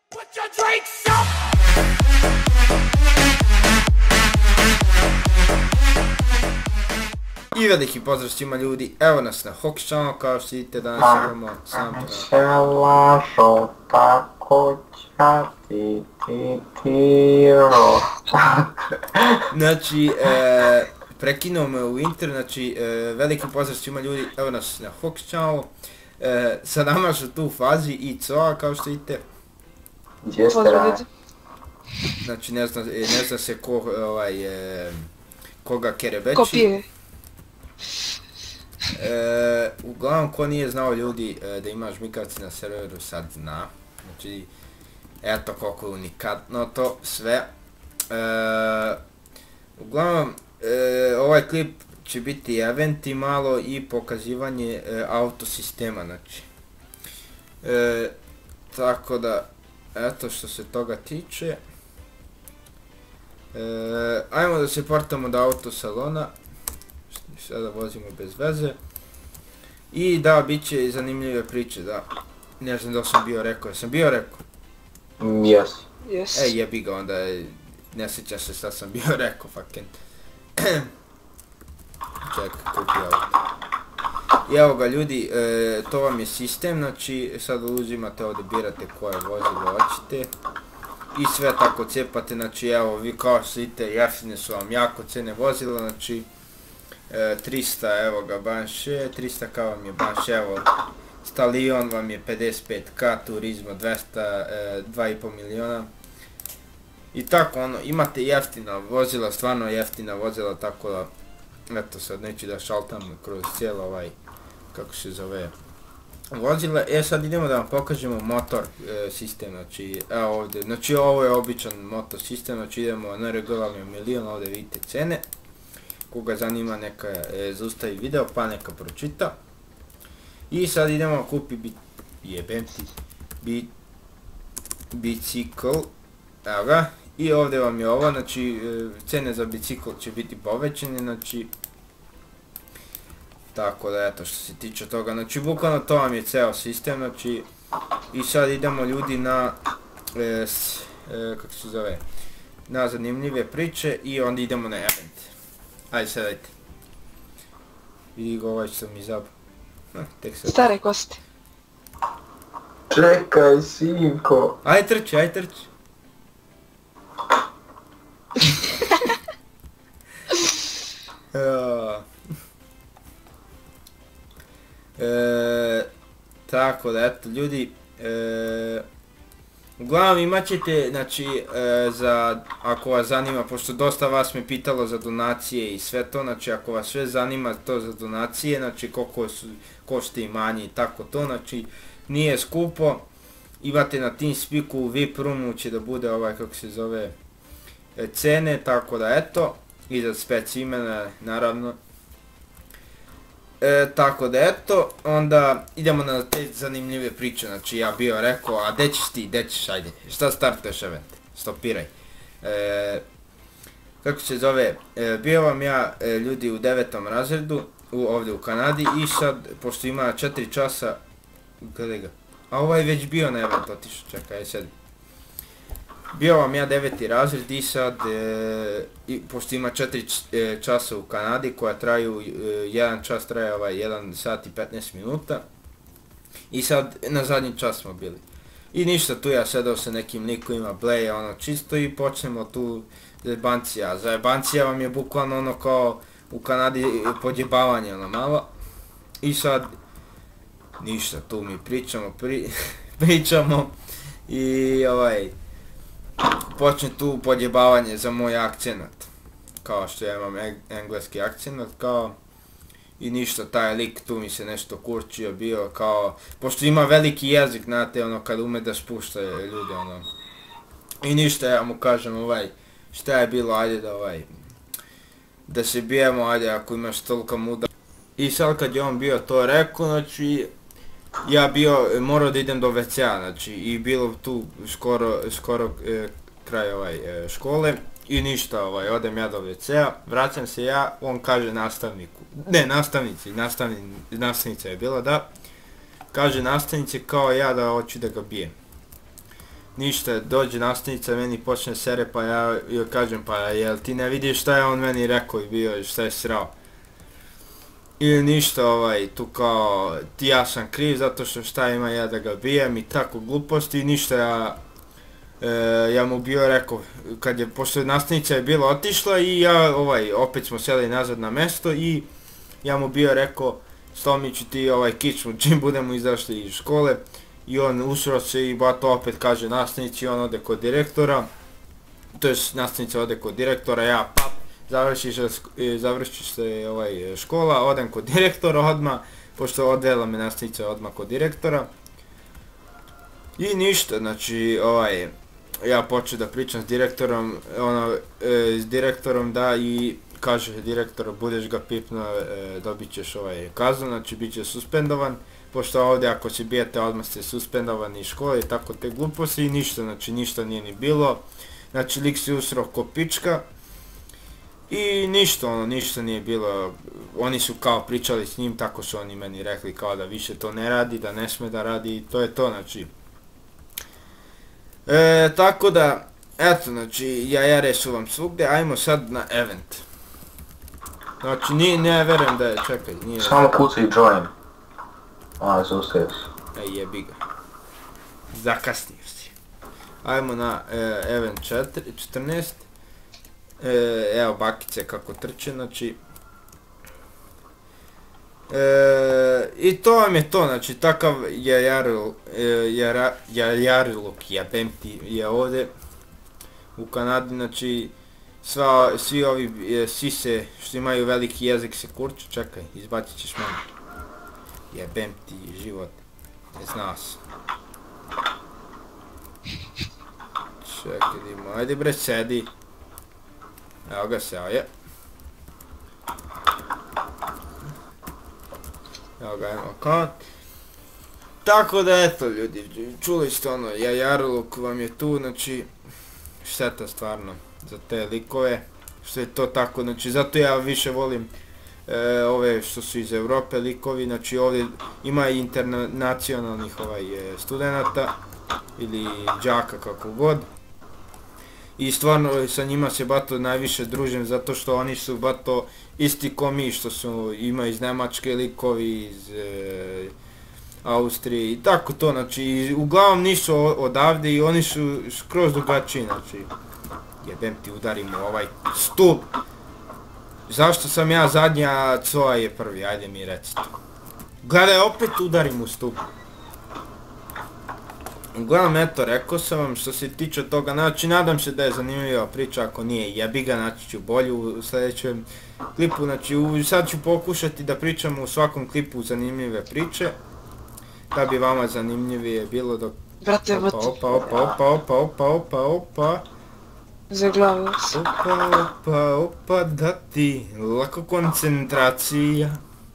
I veliki pozdrav svima ljudi, evo nas na Hox Channel, kao što vidite danas imamo sam Znači, prekinuo me u intro, znači veliki pozdrav svima ljudi, evo nas na Hox Channel. Sa nama su tu u fazi i Coa, kao što vidite. Znači ne zna se koga kerebeći. Kopije. Uglavnom, ko nije znao ljudi da ima žmikavci na serveru, sad zna. Znači, eto koliko je unikatno to sve. Uglavnom, ovaj klip će biti eventi malo i pokazivanje autosistema, znači. Tako da, eto što se toga tiče. Ajmo da se portamo do autosalona. Sada vozimo bez veze. I da, bit će i zanimljive priče, da. Ne znam da sam bio rekao, jesam bio rekao? Yes. Jebi ga, onda ne sjeća se šta sam bio rekao, fucking. Čekaj, kupi auto. I evo ga ljudi, to vam je sistem, znači sad uzimate ovdje, birate koje vozilo hoćete. I sve tako cijepate, znači evo vi kao što vidite, jeftine su vam jako cene vozila, znači 300, evo ga Banše, 300k vam je Banše, evo Stallion vam je 55k, Turismo 2,5 miliona. I tako ono, imate jeftina vozila, stvarno jeftina vozila, tako da, eto sad neću da šaltam kroz cijelo ovaj, kako se zove, vozila. Sad idemo da vam pokažemo motor sistem, znači evo ovdje, znači ovo je običan motor sistem, znači idemo na regularni milion, ovdje vidite cene. Koga zanima neka zaustavi video pa neka pročita. I sad idemo kupi bicikl, evo ga. I ovdje vam je ovo, znači cene za bicikl će biti povećane, znači tako da eto što se tiče toga, znači bukvalno to vam je ceo sistem, znači i sad idemo ljudi na, kako se zove, na zanimljive priče i onda idemo na event. Ajde sad dajte. Vidi ga ovaj što sam izabao. Stare kosti. Čekaj, sinko. Ajde trči, ajde trči. Tako da eto ljudi, uglavnom imat ćete, znači, ako vas zanima, pošto dosta vas me pitalo za donacije i sve to, znači ako vas sve zanima to za donacije, znači koliko košta imanje i tako to, znači nije skupo, imate na TeamSpeaku VIP roomu će da bude ovaj, kako se zove, cene, tako da eto, i za spec imena naravno. Tako da eto, onda idemo na te zanimljive priče, znači ja bio rekao, a gdje ćeš ti, gdje ćeš, ajde, šta startuješ event, stopiraj. Kako se zove, bio vam ja ljudi u 9. razredu, ovdje u Kanadi i sad, pošto ima 4 časa, gledaj ga, a ovaj već bio na event otišao, čekaj, sedi. Bio vam ja 9. razred i sad, pošto ima 4 časa u Kanadi koja traju, jedan čas traje 1 sat i 15 minuta. I sad na zadnji čas smo bili. I ništa, tu ja sedao sa nekim likovima, bleje ono čisto i počnemo tu zajebancija. Zajebancija vam je bukvalno ono kao u Kanadi podjebavanje ono malo. I sad, ništa, tu mi pričamo i počne tu podjebavanje za moj akcenat, kao što ja imam engleski akcenat, kao, i ništa, taj lik tu mi se nešto kurčio bio, kao, pošto ima veliki jezik, znate, ono, kad ume da spušta ljude, ono, i ništa, ja mu kažem, šta je bilo, ajde da se bijemo, ajde, ako imaš tolika muda. I sad kad je on bio to rekao, znači, ja morao da idem do WC-a, znači, i bilo tu skoro kraj škole i ništa, odem ja do WC-a, vraćam se ja, on kaže nastavniku, ne nastavnici, nastavnica je bila, da, kaže nastavnici kao ja da hoću da ga bijem. ništa, dođe nastavnica, meni počne sere, pa ja joj kažem, pa jel ti ne vidiš šta je on meni rekao i bio, šta je srao. I ništa, tu kao, ja sam kriv zato što šta ima ja da ga bijem i tako gluposti i ništa, ja mu bio rekao, pošto nastavnica je bila otišla i ja, opet smo sjeli nazad na mesto i ja mu bio rekao, Stomiću ti kičmu, čim budemo izašli iz škole, i on usro se i bato opet kaže nastavnici, on ode kod direktora, to jest nastavnica ode kod direktora, ja pap, završiš se škola, odem kod direktora odmah, pošto odvela me nastavnica odmah kod direktora. I ništa, znači ja počeo da pričam s direktorom, da, i kaže direktor, budeš ga pipnuo, dobit ćeš kaznu, znači bit će suspendovan, pošto ovdje ako se bijete odmah ste suspendovani iz škole i tako te gluposti i ništa, znači ništa nije ni bilo, znači lik se usro ko pička i ništa, ništa nije bilo, oni su kao pričali s njim, tako su oni meni rekli kao da više to ne radi, da ne sme da radi i to je to, znači. Tako da, eto, znači, jajare su vam svugdje, ajmo sad na event. Znači, ne verujem da je, čekaj, nije... Samo kucaj join. Zaustavio si. Jebi ga. Zakasnio si. Ajmo na event 14. Evo bakice kako trče, znači. I to vam je to, znači takav jajariluk jebem ti je ovdje u Kanadi, znači svi ovi sise što imaju veliki jezik se kurču, čekaj, izbacit ćeš mene. Jebem ti život, ne zna se. Čekaj, idemo, ajde bre sedi. Evo ga se, je. Evo ga, ajmo kod. Tako da eto ljudi, čuli ste ono, jajariluk vam je tu, znači šteta stvarno za te likove, što je to tako, znači zato ja više volim ove što su iz Europe likovi, znači ovdje ima i internacionalnih studenata ili đaka kako god. I stvarno sa njima se bato najviše družim zato što oni su bato isti ko mi, što su ima iz Njemačke likovi, iz Austrije i tako to, znači uglavnom nisu odavde i oni su skroz drugačiji, znači jebem ti udarim u ovaj stup. Zašto sam ja zadnji, a Coa je prvi, ajde mi recite. Gledaj, opet udarim u stup. Uglavnom, eto, rekao sam vam što se tiče toga, znači nadam se da je zanimljiva priča, ako nije jebi ga, naći ću bolju u sljedećem klipu, znači sad ću pokušati da pričam u svakom klipu zanimljive priče, da bi vama zanimljivije bilo dok... Brate, Opa. Zaglavio se. Opa, da ti, lako koncentracija.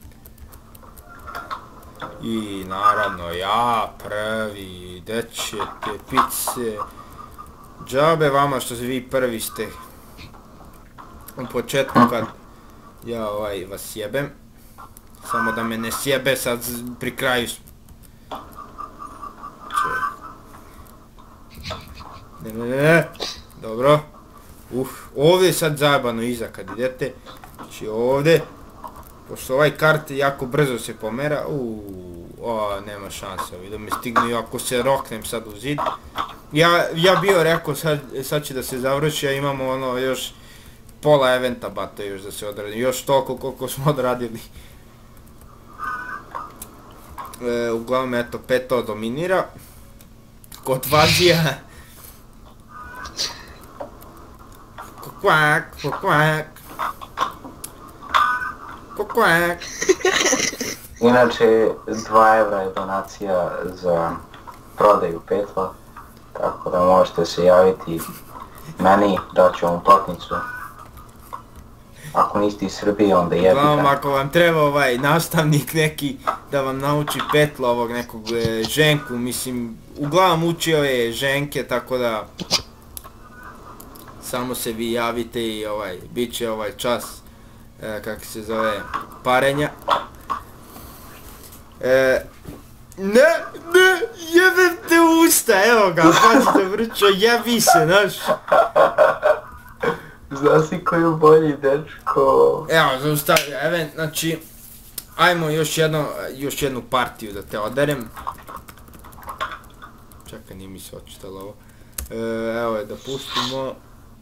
I naravno ja prvi, gdje ćete pice, džabe vama što se vi prvi ste u početku kad ja vas jebem, samo da me ne sjebe sad pri kraju. Ne, dobro, ovdje je sad zajebano iza kad idete, znači ovdje. Pošto ovaj kart jako brzo se pomera, nema šanse, da me stignu i ako se roknem sad u zid. Ja bio rekao sad će da se završi, a imamo ono još pola eventa bata još da se odradi, još toliko koliko smo odradili. Uglavnom eto, peto dominira, kod Vazija. Kvak. Inače, 2 evra je donacija za prodaju petla, tako da možete se javiti meni, daću vam platnicu. Ako niste iz Srbije, onda jebite. Uglavnom, ako vam treba nastavnik neki da vam nauči petlo ovog nekog ženku, mislim, uglavnom učio je ženke, tako da samo se vi javite i bit će ovaj čas, kako se zove, parenja. Ne, jebem te usta, evo ga, pazite vrčo, jebi se, znaš. Zna si koju bolji, dečko. Evo, zaustavio event, znači, ajmo još jednu partiju da te oderem. Čekaj, nije mi se očitalo ovo. Evo je da pustimo.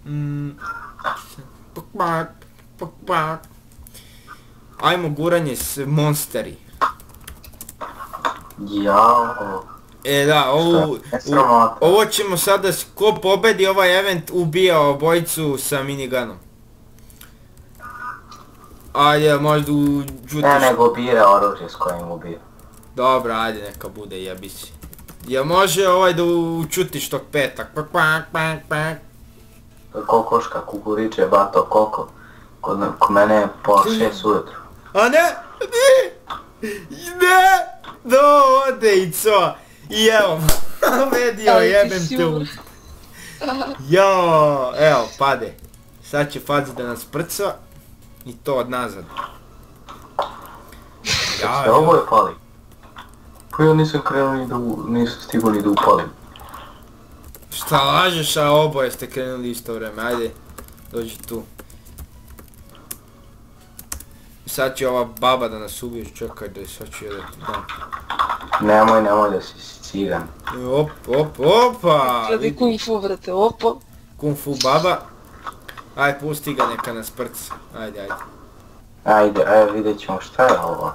Ajmo guranje s monsteri. Jao. Da, ovo ćemo sada, ko pobedi ovaj event ubija obojicu sa miniganom. Ajde, možda uđutiš... Ne, nego bira oružje s kojim ubija. Dobro, ajde, neka bude, jebi si. Jel može ovaj da učutiš tog petak? Kokoška, kukuriče, bato, koko. Kod mene je pola 6 ujutru. A ne! Ne! Do, ode i co! I evo, vedio, jebem te u... Jao, evo, pade. Sad će Fazi da nas prca. I to od nazad. Sve ovo je pali. Pa ja nisam krenuo ni da nisam stigao ni da upalim. Šta lažeš, a oboje ste krenuli isto vreme, ajde. Dođi tu. Sad će ova baba da nas ubiješ, čekaj da sad ću je da ti dam. Nemoj da si cigan. Opa! Gledi kung fu, brate, opa. Kung fu baba. Aj, pusti ga, neka nas prca. Ajde. Ajde, vidjet ćemo šta je ovo.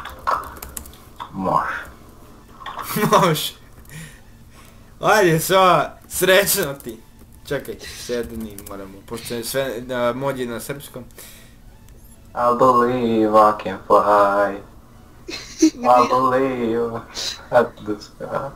Može. Može. Ajde, srećno ti. Čekaj, sedni moramo, pošto je sve mod je na srpskom. I believe I can fly. I believe at the sky.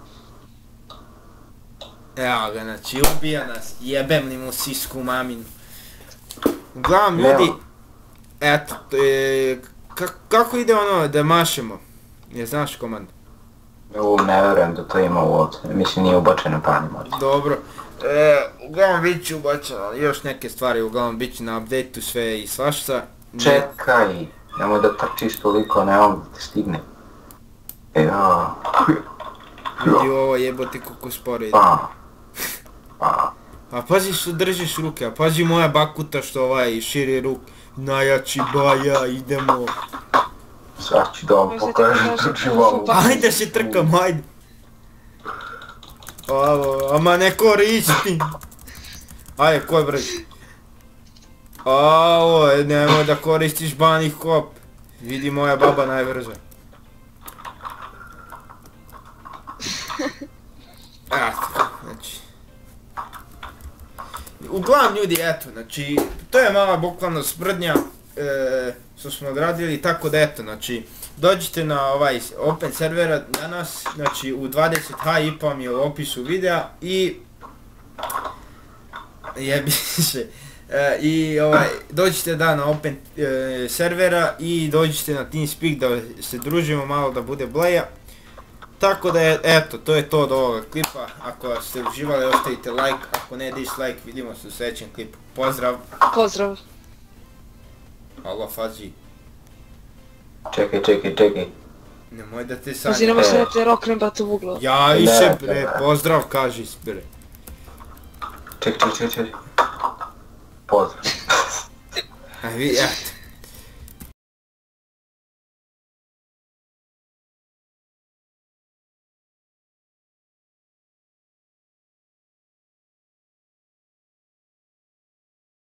Evo ga, znači ubija nas, jebem li mu sisku maminu. Uglavnom ljudi, eto, kako ide ono da mašemo? Ne znaš komand? Ne vjerujem da to ima uopće, mislim nije ubačeno panima. Dobro, uglavnom bit će ubačeno, još neke stvari, uglavnom bit će na update-u sve i svašta. Čekaj, nemoj da trčiš toliko, ne mogu da ti stigne. Vidi ovo jebote kako sporo ide. A pazi što držiš ruke, a pazi moja bakuta što širi ruk. Najjači baja, idemo. Sad ću da vam pokažem trčivalu. Ajde se trkam, ajde. Ama ne koristi. Ajde, ko je brži? Nemoj da koristiš bani hop. Vidi moja baba najbrža. Znači... Uglavnom ljudi, eto, znači, to je mala bukvalno sprdnja što smo odradili, tako da eto, znači, dođite na ovaj open servera danas, znači u 20h i vam je u opisu videa i... Jebi se. I dođite na open servera i dođite na TeamSpeak da se družimo malo, da bude bleja. Tako da eto, to je to od ovoga klipa. Ako ste uživali, ostavite like, ako ne dislike, vidimo se u sljedećem klipu. Pozdrav! Pozdrav! Alo, Fazi. Čekaj. Nemoj da te sanja. Pazi, nemoj se da te roknem, brate, u uglo. Ja više bre, pozdrav kaži bre. Čekaj. Pozdrav. Eto.